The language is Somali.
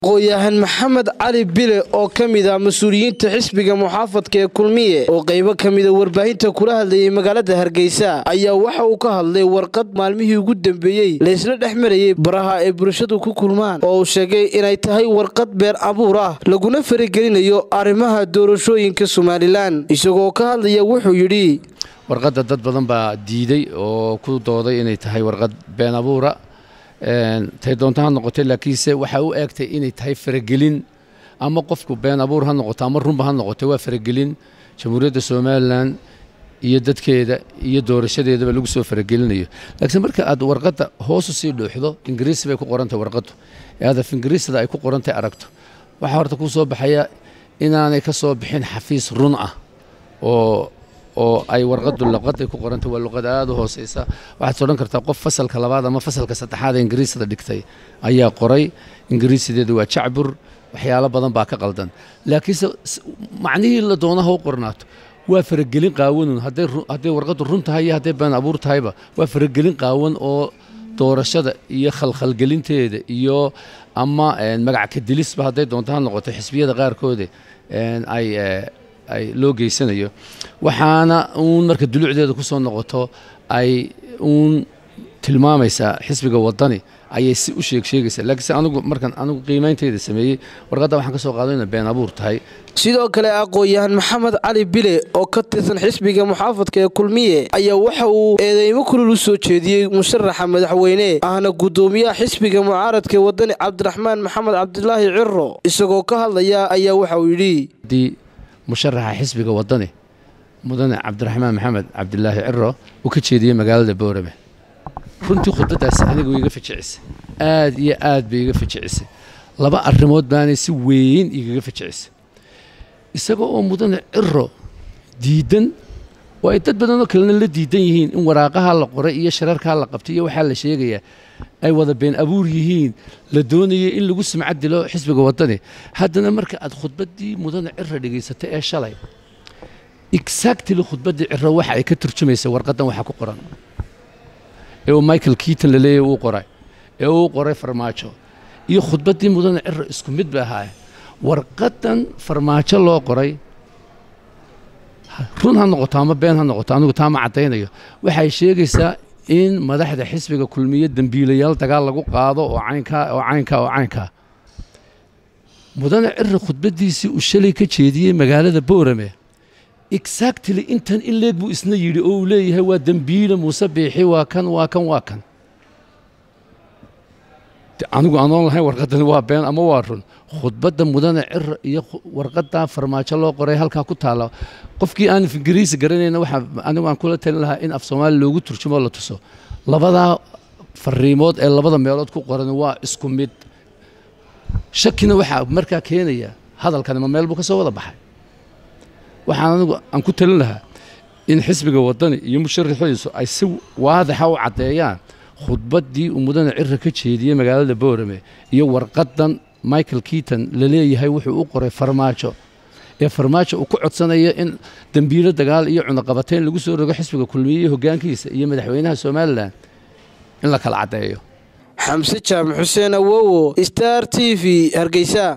aqoon-yahan maxamed cali bile oo kamid ah mas'uuliyiinta xisbiga muxaafadka ee kulmiye oo qaybo kamid ah warbaahinta kula hadlayay magaalada Hargeysa ayaa waxa uu ka hadlay warqad maalmihii ugu dambeeyay la isla dhexmarayay baraha ee bulshadu ku kulmaan oo uu sheegay inay tahay warqad beer abuur ah laguna faragelinayo arrimaha doorashooyinka Soomaaliland isagoo ka hadlaya wuxuu yiri warqadda dad badan baa diiday oo ku dooday inay tahay warqad been abuura tay doontaan noqotay laakiinse waxa uu eegtay inay tahay faragelin ama qofku been abuur ha noqoto ama runba ha noqoto waa faragelin jamhuuriyadda Soomaaliland iyo dadkeeda iyo doorashadeedaba lagu soo faragelinayo laakiin marka aad warqadda hoos u sii dhuuxdo Ingiriisi bay ku qorantay warqaddu af Ingiriisida ay ku qorantay aragto waxa horta ku soo baxaya inaanay ka soo bixin xafiis run ah oo ay warqaddu luqaday ku qorantay waa luqad aad u hooseysa waxaad soo dhan kartaa qof fasalka labaad ama fasalka saddexaad ee Ingiriisida dhigtay ayaa qoray Ingiriisideedu waa jacbur waxyaalo badan baa ka qaldan laakiin macnihii la doonaha u qornaato waa faragelin qaawan haday warqaddu run tahay haday been abuur tahayba waa faragelin qaawan oo doorashada iyo khalkhalgelinteeda iyo ama magac ka dilisba haday doontaan noqoto xisbiyada qaarkood ay loo geysanayo waxaana marka dulucdeeda ku soo noqoto ay tilmaamaysa xisbiga wadani ayay si u sheegaysaa laakiin anigu qiimeynteeda sameeyay warqadda waxaan ka soo qaaday in been abuur tahay sidoo kale aqoon-yahan maxamed cali bile oo ka tirsan xisbiga muxaafadka ee kulmiye ayaa waxa uu eedeymo kulul u soo jeediyay musharaxa madaxweyne ahna gudoomiyaha xisbiga mucaaradka wadani Cabdiraxmaan Maxamed Cabdilaahi Cirro isagoo ka hadlaya ayaa waxa uu yiri musharaxa xisbiga wadani mudane Cabdiraxmaan Maxamed Cabdilaahi Cirro uu ka jeediyay magaalada Boorame runtii khudbadaas anigu iga fajicisay aad iyo aad bay iga fajicisay laba arrimood baanay si weyn iga fajicisay isagoo oo mudane Cirro diidan oo ay dad badan oo kale la diidan yihiin in waraaqaha la qoray iyo shararka la qabtay iyo waxa la sheegaya ay wada been abuur yihiin la doonayay in lagu sumcad dilo xisbiga wadani haddana marka aad khudbadii mudane Cirro dhigaysatay ee shalay exactly khudbadii Cirro waxa ay ka turjumaysaa warqadan waxa ku qoran ee Michael Keaton la leeyahay uu qoray ee uu qoray farmaajo iyo khudbadii mudane Cirro isku mid ba ahaa warqadan farmaajo loo qoray run ha noqoto ama been ha noqoto anigu taama cadeynayo waxay sheegaysaa in madaxda xisbiga kulmiye dambiilayaal dagaal lagu qaado oo caynka mudane Cirro khudbadiisii uu shalay ka jeediyay magaalada Boorame exactly intan in leeg buu isna yiri oo uu leeyahay waa dambiile Muuse Biixi waa kan anigu aan lahayn warqadan waa been ama waa run khudbada mudane Cirro iyo warqada farmaajo loo qoray halka ku taala qofkii aan Ingiriisi garanayna waxa anigu aan kula talin lahaa in af Soomaali loogu turjumo la tuso labada fariimood ee labada meelood ku qoran waa isku mid shakina waxa markaa keenaya hadalkan ma meel buu ka soo wada baxay waxaan anigu aan ku talin lahaa in xisbiga wadani iyo musharaxiisu ay si waadax ah u cadeeyaan khudbadii mudane Cirro ka jeediyay magaalada Boorame iyo warqadan Michael Keaton la leeyahay wuxuu u qoray farmaajo uu ku codsanayo in dambiilo dagaal iyo cunaqabateyn lagu soo rogo xisbiga kulmiye hoggaankiisa iyo madaxweynaha Soomaaliland in la kala cadeeyo Xamse Jaamac Xuseen Awowo Star TV Hargeysa.